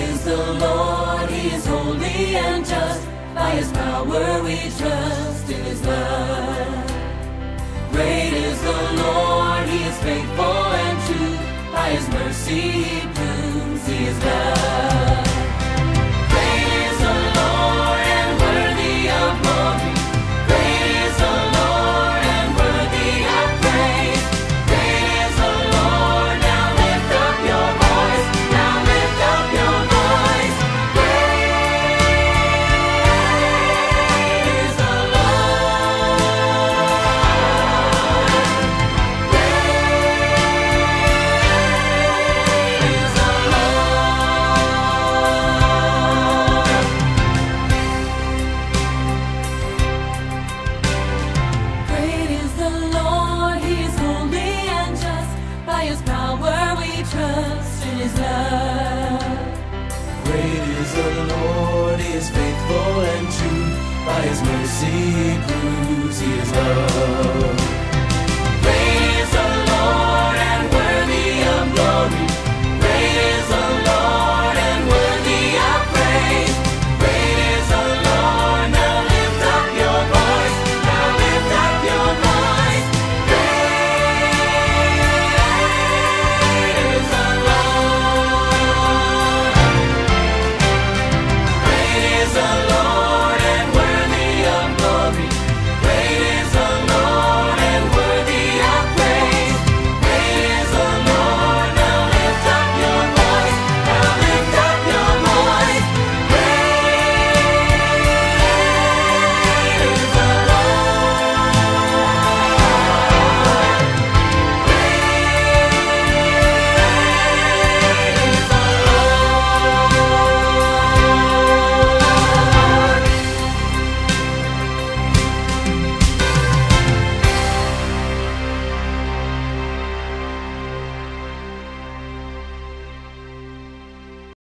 is the Lord, He is holy and just. By His power we trust in His love. Great is the Lord, He is faithful and true. By His mercy He proves He is love. Great is the Lord and worthy of glory. Great is the Lord and worthy of praise. Great is the Lord, now lift up your voice. Now lift up your voice. Great is the Lord. Great is the Lord. Great is the Lord, He is holy and just. By His power we trust in His love. Great is the Lord, He is faithful and true. By His mercy He proves He is love.